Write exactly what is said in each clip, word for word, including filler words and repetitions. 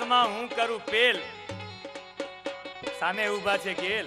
દુનિયામાં હું કરું પેલ, સામે ઊભા છે ગેલ.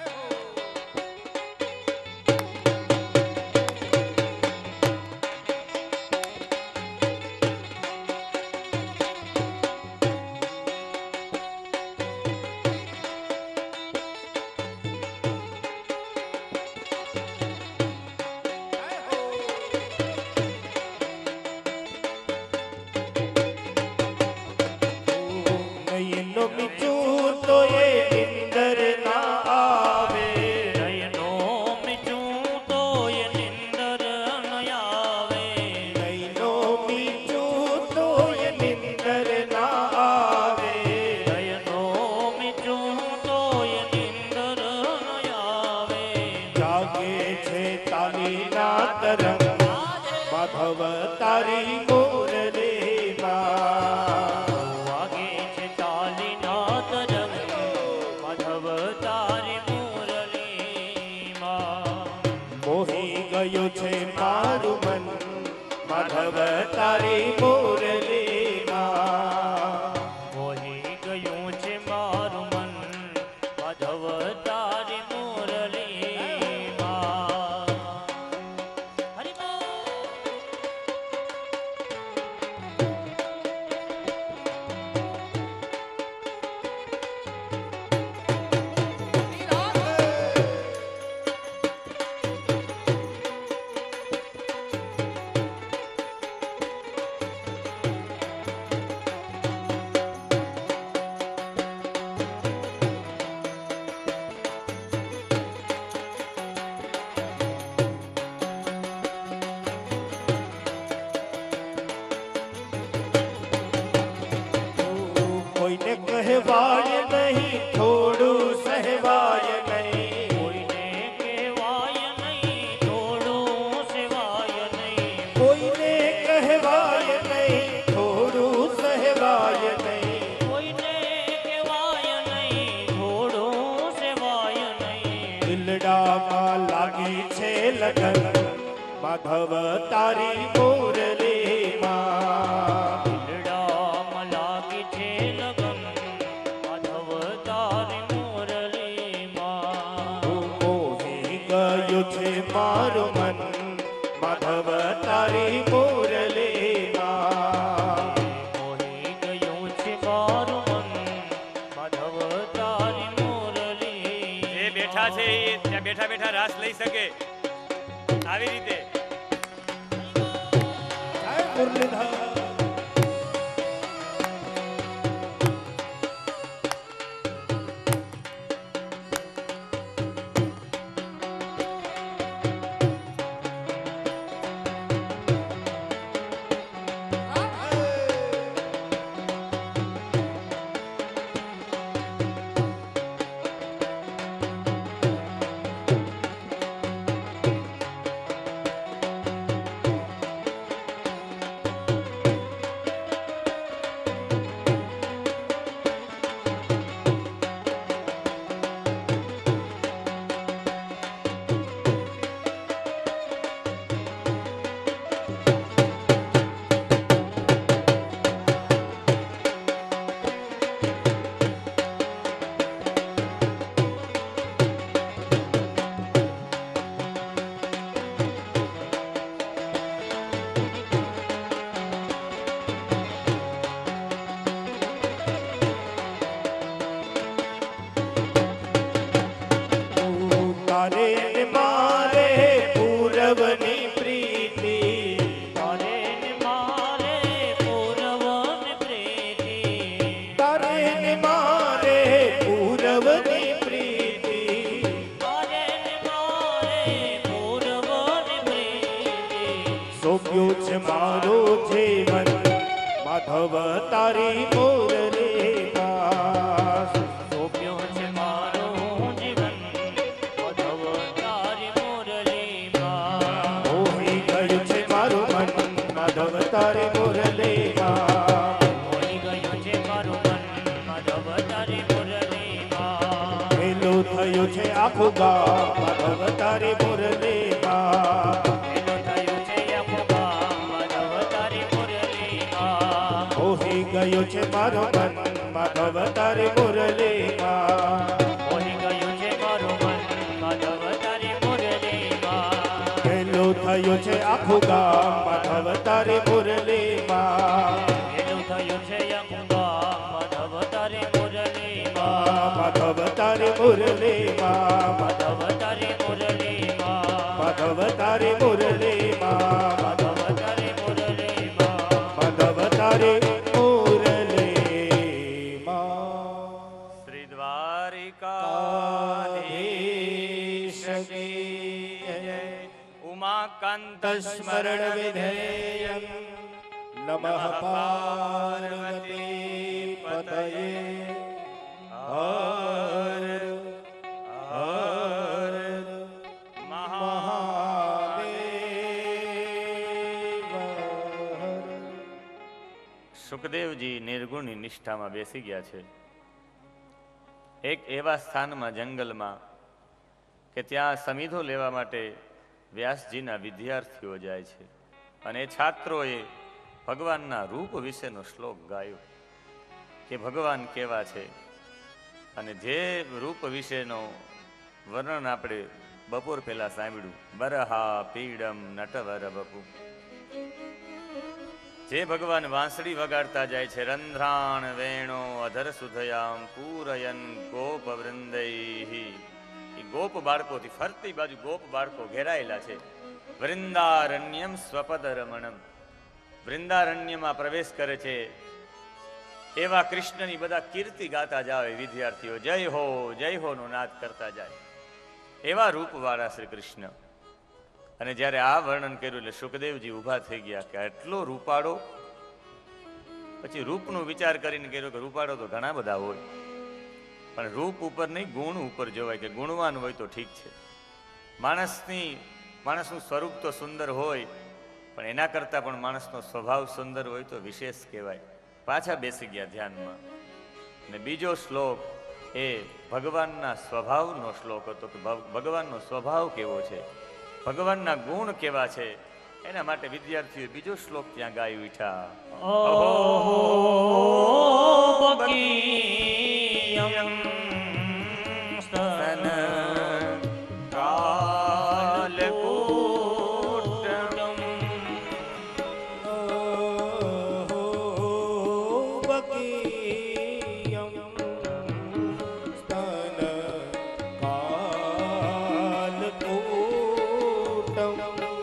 બેઠા બેઠા રાસ લઈ શકે આવી રીતે. ગયો છે મારો મન માધવ તારી મુરલીમાં. મોહી ગયું છે મારું મન માધવ તારી મુરલીમાં. પેલું થયું છે આખું ગામ માધવ તારી મુરલીમાં. પેલું થયું છે આખું ગામ માધવ તારી મુરલીમાં. માધવ તારી મુરલીમાં. માધવ તારી મુરલીમાં. માધવ તારી મુરલીમાં. માધવ તારી મુરલીમાં. માધવ તારી મુરલીમાં. શ્રી દ્વારિકાધીશ કી જય. ઉમાકાંત સ્મરણ વિધેયં નમઃ પાર્વતી પતયે. હર હર મહાદેવ હર. સુખદેવજી નિર્ગુણની નિષ્ઠામાં બેસી ગયા છે એક એવા સ્થાનમાં જંગલમાં કે ત્યાં સમિધો લેવા માટે વ્યાસજીના વિદ્યાર્થીઓ જાય છે અને એ છાત્રોએ ભગવાનના રૂપ વિશેનો શ્લોક ગાયો કે ભગવાન કેવા છે અને જે રૂપ વિશેનો વર્ણન આપણે બપોર પહેલા સાંભળ્યું બરહા પીડમ નટવર બપુ. જે ભગવાન વાંસળી વગાડતા જાય છે રંધ્રાણ વેણો અધર સુધયામ પૂરયન ગોપ વૃંદૈ. એ ગોપ બાળકોથી ફરતી બાજુ ગોપ બાળકો ઘેરાયેલા છે. વૃંદારણ્યમ સ્વપદ રમણમ. વૃંદારણ્યમાં પ્રવેશ કરે છે એવા કૃષ્ણની બધા કીર્તિ ગાતા જાય વિદ્યાર્થીઓ. જય હો જય હો નો નાદ કરતા જાય એવા રૂપવાળા શ્રી કૃષ્ણ. અને જ્યારે આ વર્ણન કર્યું એટલે સુખદેવજી ઊભા થઈ ગયા કે આટલો રૂપાળો. પછી રૂપનો વિચાર કરીને કર્યો કે રૂપાળો તો ઘણા બધા હોય પણ રૂપ ઉપર નહીં ગુણ ઉપર જોવાય કે ગુણવાન હોય તો ઠીક છે. માણસની માણસનું સ્વરૂપ તો સુંદર હોય પણ એના કરતાં પણ માણસનો સ્વભાવ સુંદર હોય તો વિશેષ કહેવાય. પાછા બેસી ગયા ધ્યાનમાં અને બીજો શ્લોક એ ભગવાનના સ્વભાવનો શ્લોક હતો કે ભગવાનનો સ્વભાવ કેવો છે ભગવાનના ગુણ કેવા છે એના માટે વિદ્યાર્થીઓ બીજો શ્લોક ત્યાં ગાઈ ઉઠ્યા. ઓહો બકીયમ સ્તન કાલકૂટમ. ઓહો બકીયમ સ્તન કાલકૂટમ.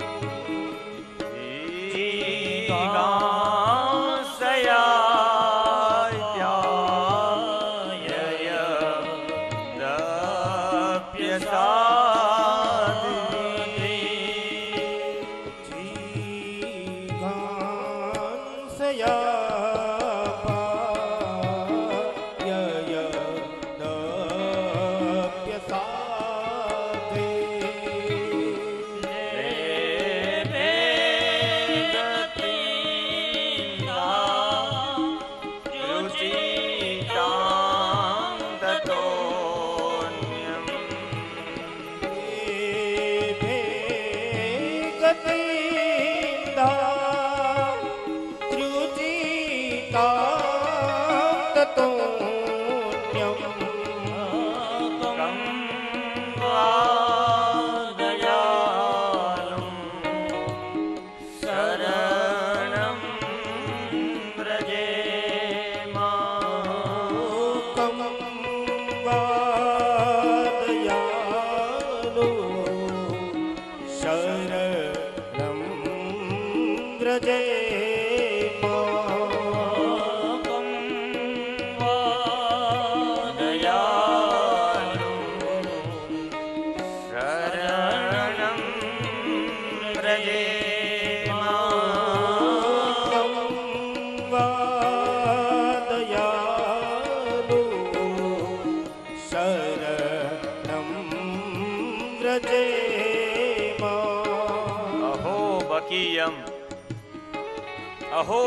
અહો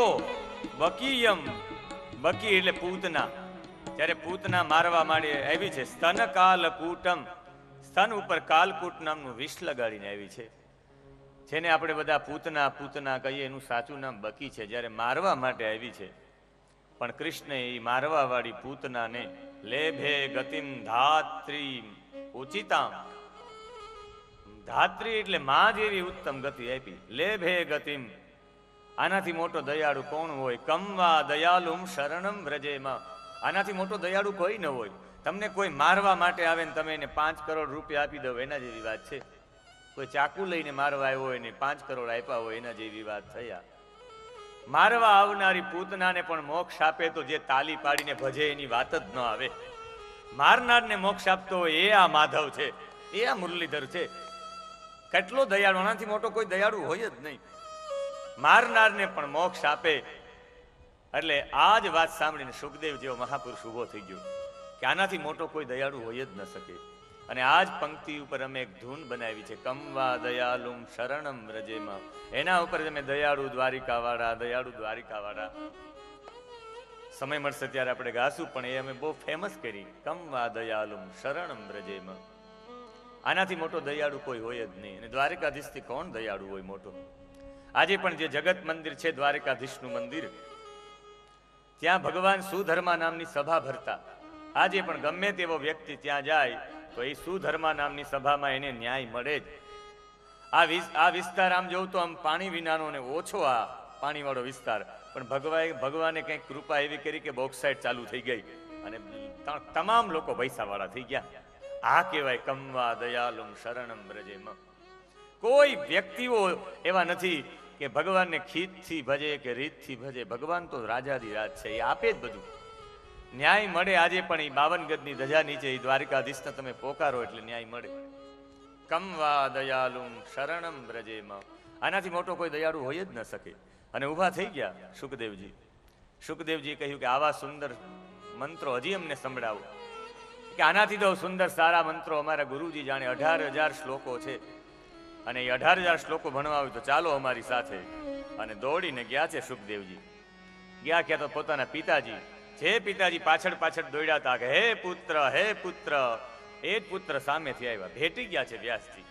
બકીયમ. બકી એટલે પૂતના. ત્યારે પૂતના મારવા માંડી આવી છે. સ્તન કાલકૂટમ. સ્તન ઉપર કાલકૂટ નામનું વિષ લગાડીને આવી છે. જેને આપણે બધા પૂતના પૂતના કહીએ એનું સાચું નામ બકી છે. જ્યારે મારવા માટે આવી છે પણ કૃષ્ણ એ મારવા વાળી પૂતનાને લેભે ગતિમ ધાત્રી ઉચિતામ, ધાત્રી એટલે માં જેવી ઉત્તમ ગતિ આપી. લેભે ગતિમ, આનાથી મોટો દયાળુ કોણ હોય? કમવા દયાલુમ શરણમ વ્રજેમાં, આનાથી મોટો દયાળુ કોઈ ન હોય. તમને કોઈ મારવા માટે આવે ને તમે એને પાંચ કરોડ રૂપિયા આપી દો, એના જેવી વાત છે. કોઈ ચાકુ લઈને મારવા આવ્યો હોય ને પાંચ કરોડ આપ્યા હોય, એના જેવી વાત થયા. મારવા આવનારી પૂતનાને પણ મોક્ષ આપે તો જે તાલી પાડીને ભજે એની વાત જ ન આવે. મારનારને મોક્ષ આપતો હોય એ આ માધવ છે, એ આ મુરલીધર છે. કેટલો દયાળુ, આનાથી મોટો કોઈ દયાળુ હોય જ નહીં. મારનારને પણ મોક્ષ આપે. એટલે આ જ વાત સાંભળીને સુખદેવ જેવો મહાપુરુષ ઉભો થઈ ગયો કે આનાથી મોટો કોઈ દયાળુ હોય જ ન શકે. અને આ જ પંક્તિ ઉપર અમે એક ધૂન બનાવી છે, કમવા દયાલુમ શરણમ વ્રજેમાં. એના ઉપર અમે દયાળુ દ્વારિકા વાળા, દયાળુ દ્વારિકા વાળા, સમય મળશે ત્યારે આપણે ગાશું, પણ એ અમે બહુ ફેમસ કરી, કમવા દયાલુમ શરણમ વ્રજેમાં. આનાથી મોટો દયાળુ કોઈ હોય જ નહીં. અને દ્વારિકાધીશથી કોણ દયાળુ હોય મોટો? આજે પણ જે જગત મંદિર છે દ્વારિકાધીશનું મંદિર, ત્યાં ભગવાન સુધર્મા નામની સભા ભરતા. આજે પણ ગમે તેવો વ્યક્તિ ત્યાં જાય તો એ સુધર્મા નામની સભામાં એને ન્યાય મળે જ. આ આ વિસ્તાર આમ જોઉં તો આમ પાણી વિનાનો ને ઓછો આ પાણીવાળો વિસ્તાર, પણ ભગવાન ભગવાને કંઈક કૃપા એવી કરી કે બોક્સાઇડ ચાલુ થઈ ગઈ અને તમામ લોકો પૈસાવાળા થઈ ગયા. આ કહેવાય કમવા દયાલુમ શરણમ વ્રજેમાં. કોઈ વ્યક્તિઓ એવા નથી કે ભગવાનને ખીતથી ભજે કે રીતથી ભજે. ભગવાન તો રાજાદી રાજ છે, એ આપે જ બધું. ન્યાય મળે. આજે પણ એ બાવન ગજની ધજા નીચે એ દ્વારિકાધીશને તમે પોકારો એટલે ન્યાય મળે. કમવા દયાલુમ શરણમ વ્રજેમાં. આનાથી મોટો કોઈ દયાળુ હોય જ ન શકે. અને ઊભા થઈ ગયા સુખદેવજી. સુખદેવજી કહ્યું કે આવા સુંદર મંત્રો હજી અમને સંભળાવો. કે આનાથી તો સુંદર સારા મંત્રો અમારા ગુરુજી જાણે. અઢાર હજાર શ્લોકો છે અને એ અઢાર હજાર શ્લોકો ભણવા હોય તો ચાલો અમારી સાથે. અને દોડીને ગયા છે સુખદેવજી. ગયા ક્યાં તો પોતાના પિતાજી, જે પિતાજી પાછળ પાછળ દોડ્યા હતા કે હે પુત્ર, હે પુત્ર, એ જ પુત્ર સામેથી આવ્યા, ભેટી ગયા છે વ્યાસજી.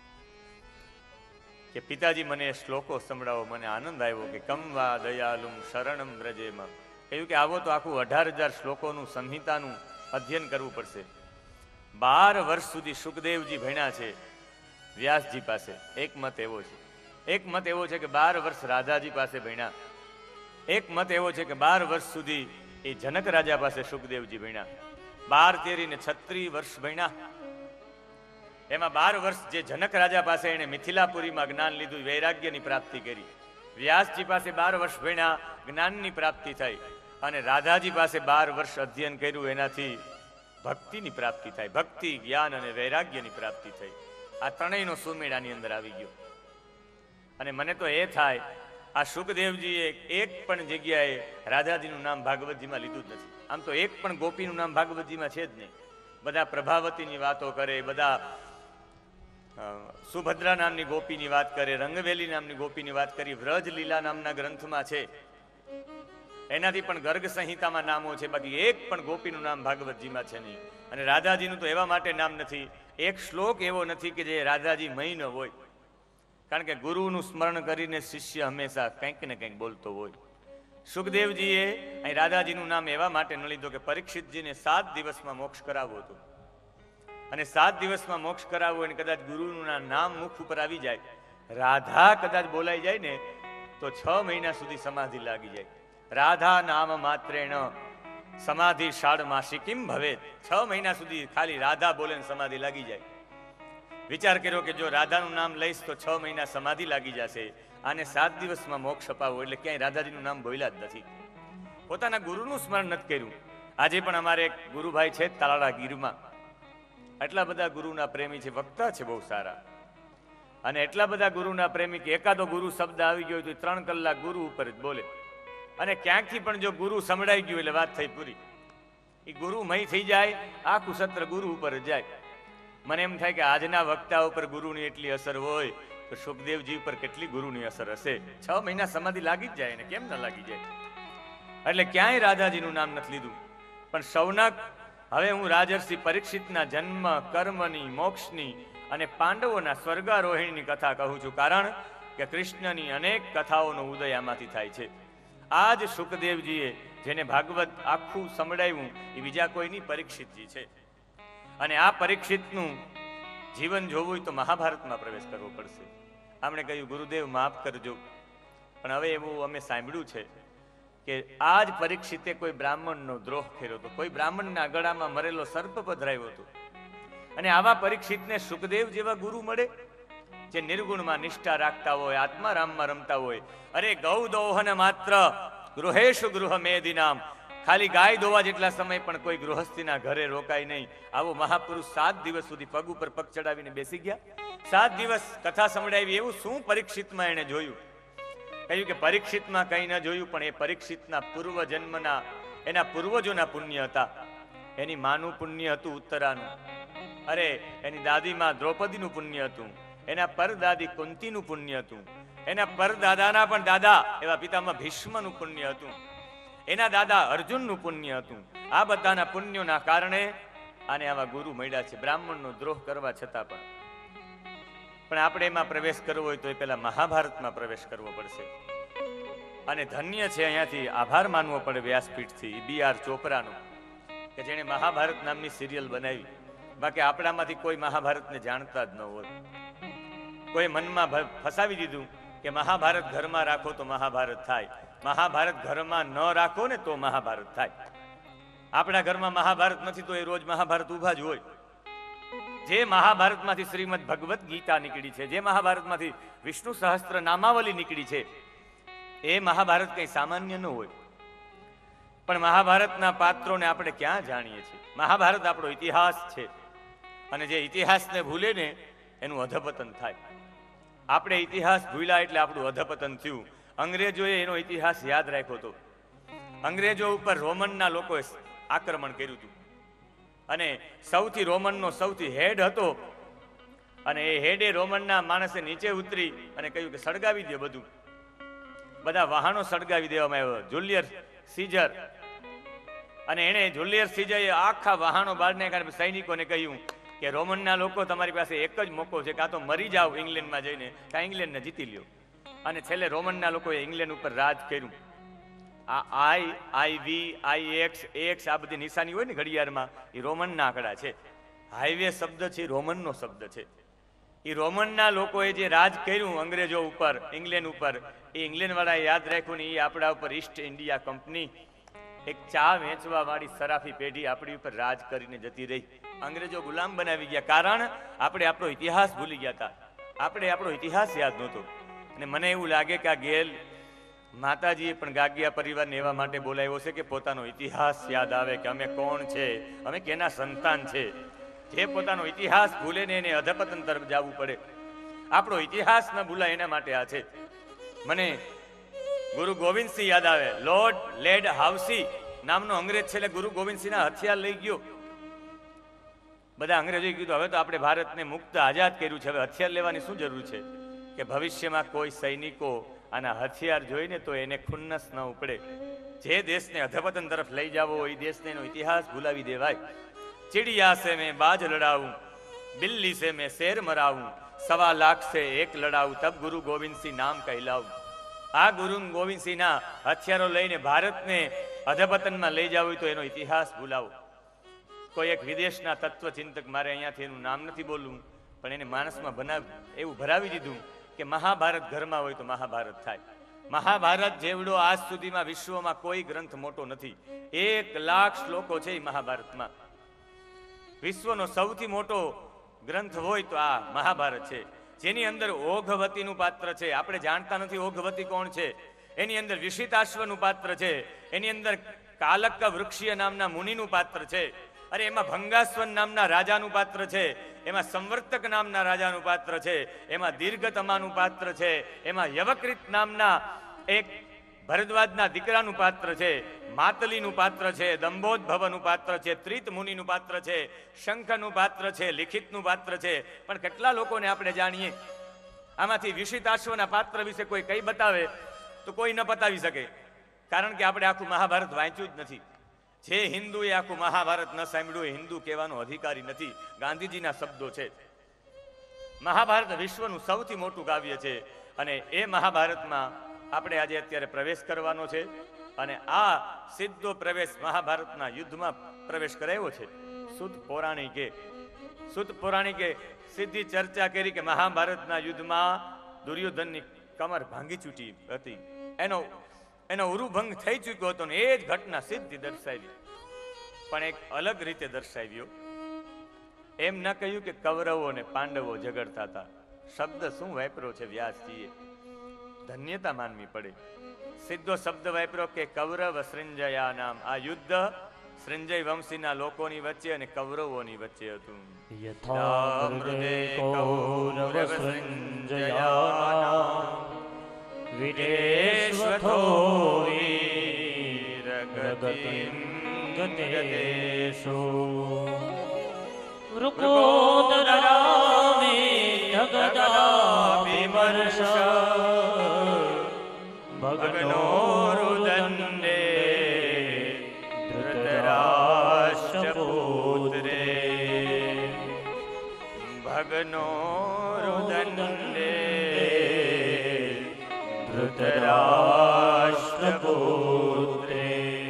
કે પિતાજી મને શ્લોકો સંભળાવો. મને આનંદ આવ્યો કે કમવા દયાલુમ શરણમ વ્રજેમાં. કહ્યું કે આવો તો આખું અઢાર હજાર શ્લોકોનું સંહિતાનું અધ્યયન કરવું પડશે. બાર વર્ષ સુધી સુખદેવજી ભણ્યા છે વ્યાસજી પાસે. એક મત એવો છે. એક મત એવો છે કે બાર વર્ષ રાધાજી પાસે ભણ્યા. એક મત એવો છે કે બાર વર્ષ સુધી એ જનક રાજા પાસે સુખદેવજી ભણ્યા. બાર તેરી ને છત્રીસ વર્ષ ભણ્યા. એમાં બાર વર્ષ જે જનક રાજા પાસે એને મિથિલાપુરીમાં જ્ઞાન લીધું, વૈરાગ્યની પ્રાપ્તિ કરી. વ્યાસજી પાસે બાર વર્ષ ભણ્યા, જ્ઞાનની પ્રાપ્તિ થઈ. અને રાધાજી પાસે બાર વર્ષ અધ્યયન કર્યું, એનાથી ભક્તિની પ્રાપ્તિ થાય. ભક્તિ, જ્ઞાન અને વૈરાગ્યની પ્રાપ્તિ થઈ. આ ત્રણેયનો સુમેળાની અંદર આવી ગયો. અને મને તો એ થાય આ સુખદેવજીએ એક પણ જગ્યાએ રાધાજીનું નામ ભાગવતજીમાં લીધું જ નથી. આમ તો એક પણ ગોપીનું નામ ભાગવતજીમાં છે જ નહીં. બધા પ્રભાવતીની વાતો કરે, બધા સુભદ્રા નામની ગોપીની વાત કરે, રંગવેલી નામની ગોપીની વાત કરી. વ્રજ લીલા નામના ગ્રંથમાં છે, એનાથી પણ ગર્ગ સંહિતામાં નામો છે. બાકી એક પણ ગોપીનું નામ ભાગવતજીમાં છે નહીં. અને રાધાજીનું તો એવા માટે નામ નથી, એક શ્લોક એવો નથી કે જે રાધાજી મહી ન હોય. કારણ કે ગુરુનું સ્મરણ કરીને શિષ્ય હંમેશા કંઈક ને કંઈક બોલતો હોય. સુખદેવજીએ અહીં રાધાજીનું નામ એવા માટે ન લીધો કે પરીક્ષિતજીને સાત દિવસમાં મોક્ષ કરાવવો હતો. અને સાત દિવસમાં મોક્ષ કરાવવો અને કદાચ ગુરુનું નામ મુખ ઉપર આવી જાય, રાધા કદાચ બોલાઈ જાય ને તો છ મહિના સુધી સમાધિ લાગી જાય. રાધા નામ માત્રેણ સમાધિ ષાઢ માસી કિમ ભવે. છ મહિના સુધી ખાલી રાધા બોલે ને સમાધિ લાગી જાય. વિચાર કર્યો કે જો રાધાનું નામ લઈશ તો છ મહિના સમાધિ લાગી જશે, આને સાત દિવસમાં મોક્ષ અપાવો. એટલે ક્યાંય રાધાજીનું નામ બોલ્યા જ નથી. પોતાના ગુરુનું સ્મરણ નથી કર્યું. આજે પણ અમારે એક ગુરુભાઈ છે તાલાળા ગીરમાં. એટલા બધા ગુરુના પ્રેમી છે, વક્તા છે બહુ સારા. અને એટલા બધા ગુરુના પ્રેમી કે એકાદો ગુરુ શબ્દ આવી ગયો તો ત્રણ કલાક ગુરુ ઉપર જ બોલે. અને ક્યાંકથી પણ જો ગુરુ સંભળાઈ ગયું એટલે વાત થઈ પૂરી. એ ગુરુ મય થઈ જાય, આખું સત્ર ગુરુ ઉપર જ જાય. મને એમ થાય કે આજના વક્તા ઉપર ગુરુની એટલી અસર હોય તો સુખદેવજી ઉપર કેટલી ગુરુની અસર હશે. છ મહિના સમાધિ લાગી જ જાય ને, કેમ ન લાગી જાય? એટલે ક્યાંય રાધાજીનું નામ નથી લીધું. પણ સૌનક, હવે હું રાજર્ષિ પરીક્ષિતના જન્મ, કર્મની, મોક્ષની અને પાંડવોના સ્વર્ગારોહિણીની કથા કહું છું. કારણ કે કૃષ્ણની અનેક કથાઓનો ઉદય આમાંથી થાય છે. આ જ સુખદેવજીએ જેને ભાગવત આખું સંભળાવ્યું એ બીજા કોઈ નહીં, પરીક્ષિતજી છે. અને આ પરીક્ષિતનું જીવન જોવું હોય તો મહાભારતમાં પ્રવેશ કરવો પડશે. આમણે કહ્યું ગુરુદેવ માફ કરજો, પણ હવે એવું અમે સાંભળ્યું છે કે આ જ પરીક્ષિતે કોઈ બ્રાહ્મણનો દ્રોહ કર્યો હતો, કોઈ બ્રાહ્મણના ગળામાં મરેલો સર્પ પધરાવ્યો હતો. અને આવા પરીક્ષિતને સુખદેવ જેવા ગુરુ મળે જે નિર્ગુણમાં નિષ્ઠા રાખતા હોય, આત્મારામમાં રમતા હોય. અરે ગૌ દોહન માત્ર ગૃહેશુ ગૃહ મેદિનામ, ખાલી ગાય દોવા જેટલા સમય પણ કોઈ ગૃહસ્થીના ઘરે રોકાય નહીં. આવો મહાપુરુષ સાત દિવસ સુધી પગ ઉપર પગ ચડાવીને બેસી ગયા. સાત દિવસ કથા સંભળાવી. એવું શું પરીક્ષિતમાં એને જોયું? કહ્યું કે પરીક્ષિતમાં કંઈ ન જોયું, પણ એ પરીક્ષિતના પૂર્વ જન્મના એના પૂર્વજોના પુણ્ય હતા. એની માનું પુણ્ય હતું ઉત્તરાનું, અરે એની દાદીમાં દ્રૌપદીનું પુણ્ય હતું, એના પરદાદી કુંતીનું પુણ્ય હતું, એના પરદાદાના પણ દાદા એવા પિતામાં ભીષ્મનું પુણ્ય હતું, એના દાદા અર્જુનનું પુણ્ય હતું. આ બધાના પુણ્યોના કારણે આને આવા ગુરુ મળ્યા છે, બ્રાહ્મણનો દ્રોહ કરવા છતાં પણ. પણ આપણે એમાં પ્રવેશ કરવો હોય તો એ પેલા મહાભારતમાં પ્રવેશ કરવો પડશે. અને ધન્ય છે, અહીંયાથી આભાર માનવો પડે વ્યાસપીઠથી બી આર ચોપરાનો, કે જેણે મહાભારત નામની સિરિયલ બનાવી. બાકી આપણામાંથી કોઈ મહાભારતને જાણતા જ ન હોય. કોઈ મનમાં ફસાવી દીધું કે મહાભારત ઘરમાં રાખો તો મહાભારત થાય, મહાભારત ઘરમાં ન રાખો ને તો મહાભારત થાય. આપણા ઘરમાં મહાભારત નથી તો એ રોજ મહાભારત ઉભા જ હોય. જે મહાભારતમાંથી શ્રીમદ ભગવત ગીતા નીકળી છે, જે મહાભારતમાંથી વિષ્ણુ સહસ્ત્ર નામાવલી નીકળી છે, એ મહાભારત કઈ સામાન્ય ન હોય. પણ મહાભારતના પાત્રોને આપણે ક્યાં જાણીએ છીએ? મહાભારત આપણો ઇતિહાસ છે, અને જે ઇતિહાસને ભૂલે ને એનું અધપતન થાય. આપણે ઇતિહાસ ભૂલ્યા એટલે આપણું અધપતન થયું. અંગ્રેજોએ એનો ઇતિહાસ યાદ રાખ્યો હતો. અંગ્રેજો ઉપર રોમનના લોકોએ આક્રમણ કર્યું હતું, અને સૌથી રોમનનો સૌથી હેડ હતો, અને એ હેડે રોમનના માણસે નીચે ઉતરી અને કહ્યું કે સળગાવી દે બધું. બધા વાહનો સળગાવી દેવામાં આવ્યો. જુલિયસ સીઝર, અને એને જુલિયસ સીઝરે આખા વાહનો બાળને કારણે સૈનિકોને કહ્યું કે રોમનના લોકો તમારી પાસે એક જ મોકો છે, કાં તો મરી જાઓ ઇંગ્લેન્ડમાં જઈને, કાં ઇંગ્લેન્ડને જીતી લ્યો. અને છેલ્લે રોમનના લોકોએ ઇંગ્લેન્ડ ઉપર રાજ કર્યું. આ આઈ આઈ વી આઈ એક્સ એક્સ આ બધી નિશાની હોય ને ઘડિયાળમાં, એ રોમનના આંકડા છે. હાઈવે શબ્દ છે, રોમનનો શબ્દ છે. એ રોમનના લોકોએ જે રાજ કર્યું અંગ્રેજો ઉપર, ઇંગ્લેન્ડ ઉપર, એ ઇંગ્લેન્ડ વાળાએ યાદ રાખ્યું ને એ આપણા ઉપર ઈસ્ટ ઇન્ડિયા કંપની, એક ચા વેચવા વાળી સરાફી પેઢી આપણી ઉપર રાજ કરીને જતી રહી. અંગ્રેજો ગુલામ બનાવી ગયા, કારણ આપણે આપણો ઇતિહાસ ભૂલી ગયા હતા. આપણે આપણો ઇતિહાસ યાદ નહોતો. અને મને એવું લાગે કે આ ગેલ માતાજીએ પણ ગાગિયા પરિવારને એવા માટે બોલાવ્યો છે કે પોતાનો ઇતિહાસ યાદ આવે, કે અમે કોણ છે, અમે કેના સંતાન છે. જે પોતાનો ઇતિહાસ ભૂલે ને એને અધપતન તરફ જવું પડે. આપણો ઇતિહાસ ન ભૂલાય એના માટે આ છે. મને ગુરુ ગોવિંદસિંહ યાદ આવે. લોર્ડ લેડ હાઉસી નામનો અંગ્રેજ છે, એટલે ગુરુ ગોવિંદસિંહના હથિયાર લઈ ગયો. બધા અંગ્રેજોએ કીધું હવે તો આપણે ભારતને મુક્ત આઝાદ કર્યું છે, હવે હથિયાર લેવાની શું જરૂર છે? કે ભવિષ્યમાં કોઈ સૈનિકો આના હથિયાર જોઈને તો એને ખુન્નસ ન ઉપડે. જે દેશને અધપતન તરફ લઈ જાવો એ દેશને એનો ઇતિહાસ ભૂલાવી દેવાય. ચિડિયા સે મેં બાજ લડાવું, બિલ્લી સે મેં શેર મરાવું, સવા લાખ સે એક લડાવું, તબ ગુરુ ગોવિંદસિંહ નામ કહેલાવું. આ ગુરુ ગોવિંદસિંહના હથિયારો લઈને ભારતને અધપતનમાં લઈ જવું તો એનો ઇતિહાસ ભૂલાવો. કોઈ એક વિદેશના તત્વચિંતક, મારે અહીંયાથી એનું નામ નથી બોલવું, પણ એને માણસમાં બનાવ એવું ભરાવી દીધું કે મહાભારત ઘરમાં હોય તો મહાભારત થાય. મહાભારત જેવડો આજ સુધીમાં વિશ્વમાં કોઈ ગ્રંથ મોટો નથી. એક લાખ શ્લોકો છે મહાભારતમાં. વિશ્વનો સૌથી મોટો ગ્રંથ હોય તો આ મહાભારત છે, જેની અંદર ઓઘવતીનું પાત્ર છે. આપણે જાણતા નથી ઓઘવતી કોણ છે. એની અંદર વિષિતાશ્વનું પાત્ર છે, એની અંદર કાલક વૃક્ષીય નામના મુનિનું પાત્ર છે. અરે એમાં ભંગાસ્વન નામના રાજાનું પાત્ર છે, એમાં સંવર્તક નામના રાજાનું પાત્ર છે, એમાં દીર્ઘતમાનું પાત્ર છે, એમાં યવકૃત નામના એક ભરદ્વાજના દીકરાનું પાત્ર છે, માતલીનું પાત્ર છે, દંભોદભવનું પાત્ર છે, ત્રિત મુનિનું પાત્ર છે, શંખનું પાત્ર છે, લિખિતનું પાત્ર છે. પણ કેટલા લોકોને આપણે જાણીએ? આમાંથી વિષિતાશ્વના પાત્ર વિશે કોઈ કઈ બતાવે તો કોઈ ન બતાવી શકે, કારણ કે આપણે આખું મહાભારત વાંચ્યું જ નથી. જે હિન્દુએ આખું મહાભારત ન સાંભળ્યું એ હિન્દુ કહેવાનો અધિકારી નથી. ગાંધીજીના શબ્દો છે. મહાભારત વિશ્વનું સૌથી મોટું કાવ્ય છે, અને એ મહાભારતમાં આપણે આજે અત્યારે પ્રવેશ કરવાનો છે અને આ સીધો પ્રવેશ મહાભારતના યુદ્ધમાં પ્રવેશ કરાયો છે. સુત પૌરાણિકે સુત પૌરાણિકે સીધી ચર્ચા કરી કે મહાભારતના યુદ્ધમાં દુર્યોધનની કમર ભાંગી ચૂકી હતી, એનો એનો ઉરુભંગ થઈ ચૂક્યો હતો ને એ જ ઘટના સીધી દર્શાવી, પણ એક અલગ રીતે દર્શાવ્યો. એમ ન કહ્યું કે કૌરવો ને પાંડવો ઝઘડતા હતા. શબ્દ શું વાપર્યો છે વ્યાસજીએ, ધન્યતા માનવી પડે. સીધો શબ્દ વાપર્યો કે કૌરવ સૃંજયા નામ. આ યુદ્ધ સૃંજય વંશીના લોકોની વચ્ચે અને કૌરવોની વચ્ચે હતું. યથા મૃદે કૌરવ સૃંજયા વિદેશવથો વીરગતિં ગતેષુ વૃકોદરામે જગદા વિમર્શ ભગનો રુદંડે ધૃતરાષ્ટ્રપુત્રે ભગનો રુદંડે ધૃતરાષ્ટ્રપુત્રે.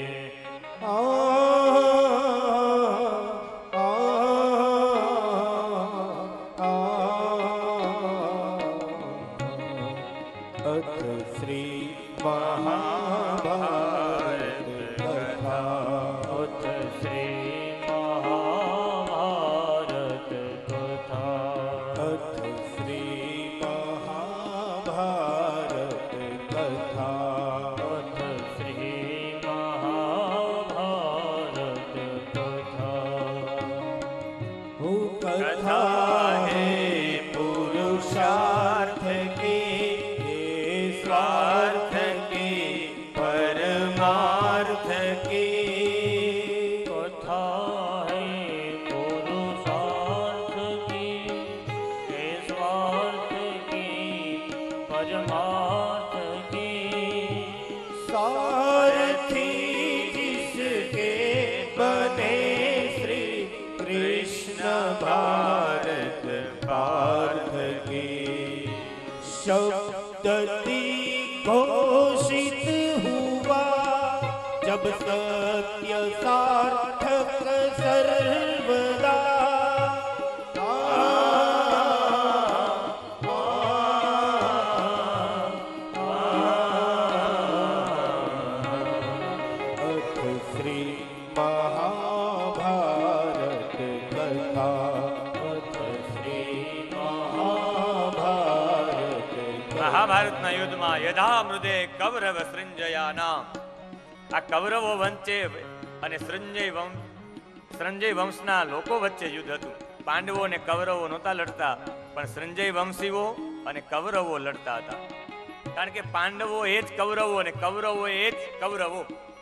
મહાભારતના યુદ્ધમાં યથા મૃદે કૌરવ સૃંજયા નામ. આ કૌરવો વચ્ચે અને સૃંજય વંશ સૃંજય વંશના લોકો વચ્ચે યુદ્ધ હતું. પાંડવો અને કૌરવો નહોતા લડતા, પણ સૃંજય વંશીઓ અને કૌરવો લડતા હતા. કારણ કે પાંડવો એ જ કૌરવો અને કૌરવો એ જ કૌરવો,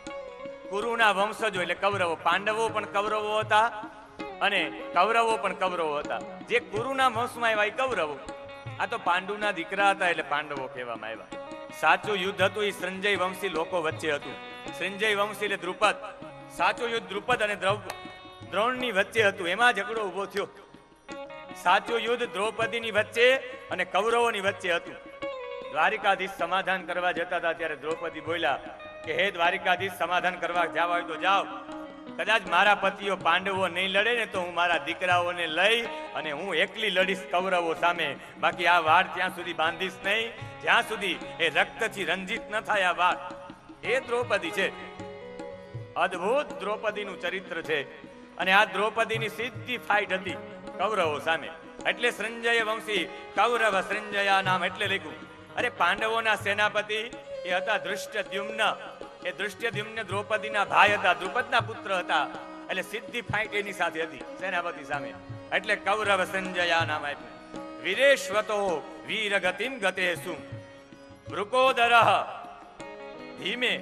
કુરુના વંશજો એટલે કૌરવો. પાંડવો પણ કૌરવો હતા અને કૌરવો પણ કૌરવો હતા. જે કુરુના વંશમાં આવ્યા એ કૌરવો. આ તો પાંડુના દીકરા હતા એટલે પાંડવો કહેવામાં આવ્યા. સાચું યુદ્ધ હતું એ સૃંજય વંશી લોકો વચ્ચે હતું. સૃંજય વંશી એટલે દ્રુપદ. સાચું યુદ્ધ દ્રુપદ અને દ્રોણની વચ્ચે હતું. એમાં ઝઘડો ઉભો થયો. સાચું યુદ્ધ દ્રૌપદીની વચ્ચે અને કૌરવોની વચ્ચે હતું. દ્વારિકાધીશ સમાધાન કરવા જતા હતા ત્યારે દ્રૌપદી બોલ્યા કે હે દ્વારિકાધીશ, સમાધાન કરવા જાવ હોય તો જાઓ. કદાચ મારા પતિઓ પાંડવો નહીં લડે ને તો હું મારા દીકરાઓને લઈ અને હું એકલી લડીશ કૌરવો સામે. બાકી આ વાડ ત્યાં સુધી બાંધીશ નહીં જ્યાં સુધી એ રક્તથી રંજિત ન થાય. આ વાડ એ દ્રૌપદી છે. અદ્ભુત દ્રૌપદીનું ચરિત્ર છે. અને આ દ્રૌપદીની સીધી ફાઇટ હતી કૌરવો સામે. એટલે સૃંજય વંશી કૌરવ સૃંજયા નામ એટલે લખ્યું. અરે પાંડવોના સેનાપતિ એ હતા દૃષ્ટદ્યુમ્ન. એ દૃષ્ટદ્યુમ્ન દ્રૌપદીના ભાઈ હતા, દ્રુપદના પુત્ર હતા. એટલે સીધી ફાઇટ એની સાથે હતી સેનાપતિ સામે. એટલે કૌરવ સૃંજયા નામ આપ્યું. વિરેશ્વતો વીરગતિમ ગતેષુ વૃકોદરઃ ધીમે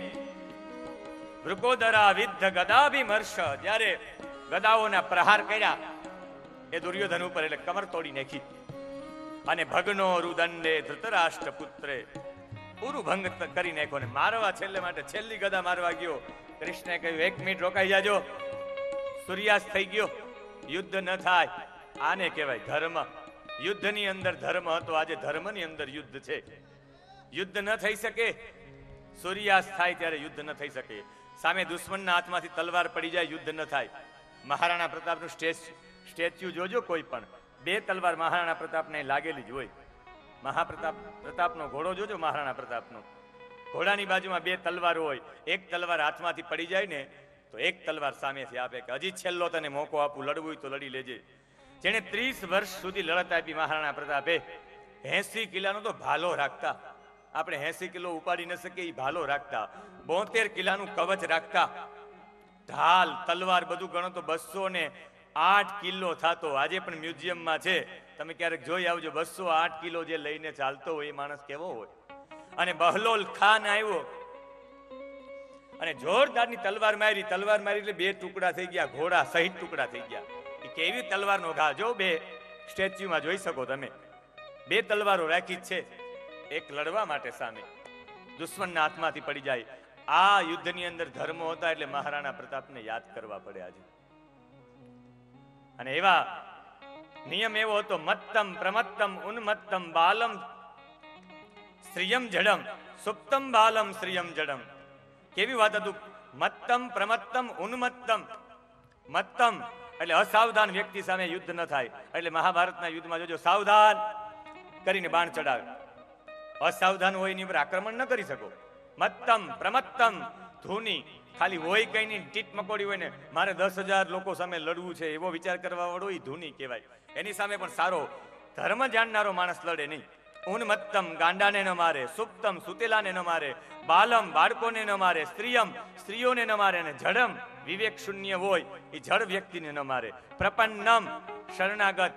વૃકોદરા વિદ્ધ ગદાભિમર્શ. જ્યારે ગદાઓના પ્રહાર કર્યા એ દુર્યોધન ઉપર એટલે કમર તોડી નાખી. અને ભગનો રુદંડે ધૃતરાષ્ટ્ર પુત્રે પૂરું ભંગ કરી નાખ્યો. ને મારવા છેલ્લે માટે છેલ્લી ગદા મારવા ગયો. કૃષ્ણે કહ્યું એક મિનિટ રોકાઈ જાજો, સૂર્યાસ્ત થઈ ગયો, યુદ્ધ ન થાય. આને કહેવાય ધર્મ. યુદ્ધની અંદર ધર્મ હતો, આજે ધર્મની અંદર યુદ્ધ છે. યુદ્ધ ન થઈ શકે, સૂર્યાસ્ત થાય ત્યારે યુદ્ધ ન થઈ શકે, સામે દુશ્મનના હાથમાંથી તલવાર પડી જાય યુદ્ધ ન થાય. મહારાણા પ્રતાપનું સ્ટેચ્યુ જોજો, કોઈ પણ બે તલવાર મહારાણા પ્રતાપને લાગેલી જ હોય. મહાપ્રતાપ પ્રતાપનો ઘોડો જોજો, મહારાણા પ્રતાપનો ઘોડાની બાજુમાં બે તલવાર હોય. એક તલવાર હાથમાંથી પડી જાય ને તો એક તલવાર સામેથી આપે કે હજી છેલ્લો તને મોકો આપું, લડવું હોય તો લડી લેજે. જેને ત્રીસ વર્ષ સુધી લડત આપી મહારાણા પ્રતાપે, એસી કિલ્લાનો તો ભાલો રાખતા. આપણે એસી કિલો ઉપાડી ન શકીએ એ ભાલો રાખતા. બોતેર કિલ્લાનું કવચ રાખતા. ઢાલ તલવાર બધું ગણો તો બસો ને આઠ કિલો થતો. આજે પણ મ્યુઝિયમમાં છે, તમે ક્યારેક જોઈ આવજો. બસો આઠ કિલો જે લઈને ચાલતો હોય એ માણસ કેવો હોય. અને બહલોલ ખાન આવ્યો અને જોરદારની તલવાર મારી. તલવાર મારી એટલે બે ટુકડા થઈ ગયા, ઘોડા સહિત ટુકડા થઈ ગયા. એ કેવી તલવારનો ઘા જો, બે સ્ટેચ્યુમાં જોઈ શકો તમે. બે તલવારો રાખી છે, એક લડવા માટે સામે, દુશ્મનના હાથમાંથી પડી જાય. આ યુદ્ધની અંદર ધર્મો હતા એટલે મહારાણા પ્રતાપને યાદ કરવા પડે આજે. અને એવા નિયમ એવો હતો, મત્તમ પ્રમત્તમ ઉન્મત્તમ બાલમ શ્રિયમ જડમ સુપ્તમ બાલમ શ્રિયમ જડમ. કેવી વાત હતું, મત્તમ પ્રમત્તમ ઉન્મત્તમ. મત્તમ એટલે અસાવધાન વ્યક્તિ સામે યુદ્ધ ન થાય. એટલે મહાભારતના યુદ્ધમાં જોજો, સાવધાન કરીને બાણ ચડાવે. અસાવધાન હોય એની પર આક્રમણ ન કરી શકો. મત્તમ પ્રમત્તમ ધૂની, ખાલી હોય કઈ નહીં, ટીટ મકોડી હોય ને મારે દસ હજાર લોકો સામે લડવું છે એવો વિચાર કરવા વાળો એ ધૂની કહેવાય. એની સામે પણ સારો ધર્મ જાણનારો માણસ લડે નહીં. ઉન્મત્તમ ગાંડાને ન મારે, સુપ્તમ સુતેલાને ન મારે, બાલમ બાળકોને ન મારે, સ્ત્રીયમ સ્ત્રીઓને ન મારે, અને જડમ વિવેક શૂન્ય હોય એ જડ વ્યક્તિને ન મારે, પ્રપન્નમ શરણાગત